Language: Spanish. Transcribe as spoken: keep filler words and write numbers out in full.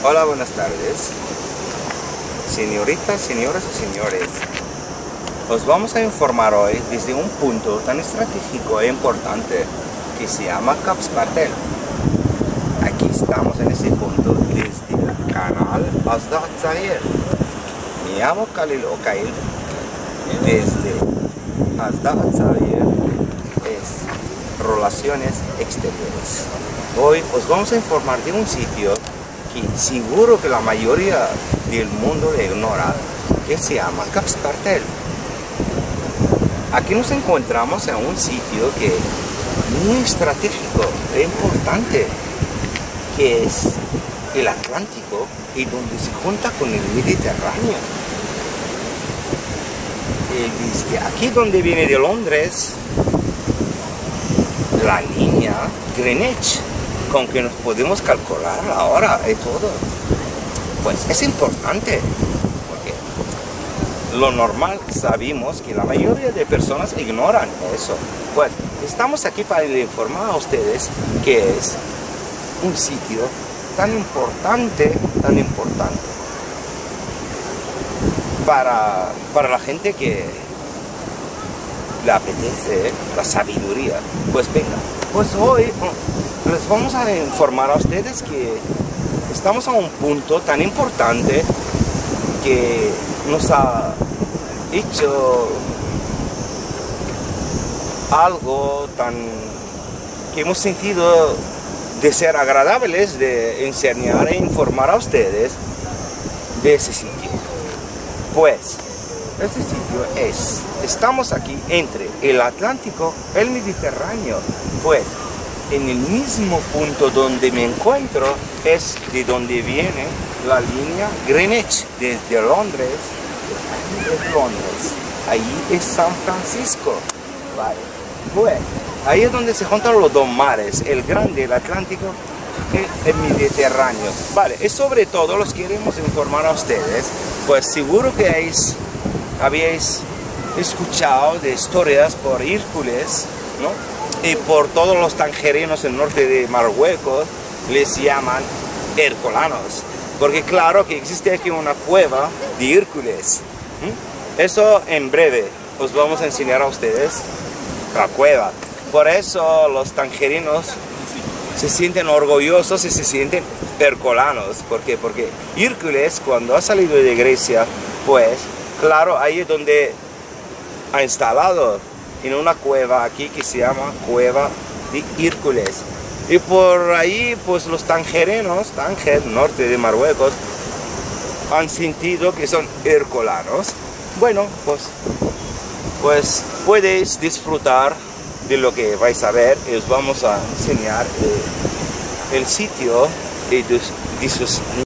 Hola, buenas tardes. Señoritas, señoras y señores, os vamos a informar hoy desde un punto tan estratégico e importante que se llama Capspartel. Aquí estamos en ese punto desde el canal Azda Atzair. Me llamo Khalil Okail. Desde Azda Atzair es Relaciones Exteriores. Hoy os vamos a informar de un sitio que seguro que la mayoría del mundo le ignora, que se llama Capspartel. Aquí nos encontramos en un sitio que es muy estratégico e importante, que es el Atlántico y donde se junta con el Mediterráneo. Y desde aquí donde viene de Londres, la línea Greenwich, con que nos podemos calcular la hora y todo, pues es importante, porque lo normal sabemos que la mayoría de personas ignoran eso. Pues estamos aquí para informar a ustedes que es un sitio tan importante, tan importante para, para la gente que le apetece la sabiduría. Pues venga, pues hoy les vamos a informar a ustedes que estamos a un punto tan importante que nos ha hecho algo tan que hemos sentido de ser agradables de enseñar e informar a ustedes de ese sitio. Pues este sitio es, estamos aquí entre el Atlántico y el Mediterráneo. Pues en el mismo punto donde me encuentro es de donde viene la línea Greenwich, desde Londres. Ahí es Londres, ahí es San Francisco. Vale. Pues ahí es donde se juntan los dos mares, el grande, el Atlántico y el Mediterráneo. Vale, y sobre todo los queremos informar a ustedes, pues seguro que habéis, habéis escuchado de historias por Hércules, ¿no? Y por todos los tangerinos del norte de Marruecos les llaman herculanos, porque claro que existe aquí una cueva de Hércules. ¿Mm? Eso en breve os vamos a enseñar a ustedes la cueva. Por eso los tangerinos se sienten orgullosos y se sienten herculanos. ¿Por qué? Porque Hércules, cuando ha salido de Grecia, pues claro, ahí es donde ha instalado en una cueva aquí que se llama Cueva de Hércules. Y por ahí pues los tangerinos, Tánger, norte de Marruecos, han sentido que son herculanos. Bueno, pues, pues podéis disfrutar de lo que vais a ver y os vamos a enseñar eh, el sitio de, de sus